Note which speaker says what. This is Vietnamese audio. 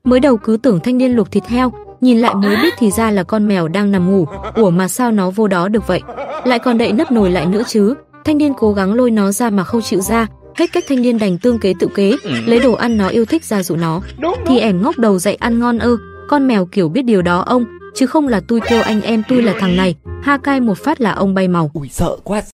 Speaker 1: Mới đầu cứ tưởng thanh niên luộc thịt heo, nhìn lại mới biết thì ra là con mèo đang nằm ngủ. Ủa mà sao nó vô đó được vậy? Lại còn đậy nắp nồi lại nữa chứ. Thanh niên cố gắng lôi nó ra mà không chịu ra. Hết cách thanh niên đành tương kế tự kế, lấy đồ ăn nó yêu thích ra dụ nó. Thì ẻm ngóc đầu dậy ăn ngon ơ. Con mèo kiểu biết điều đó ông, chứ không là tôi kêu anh em tôi là thằng này, ha cai một phát là ông bay màu.
Speaker 2: Ui sợ quá.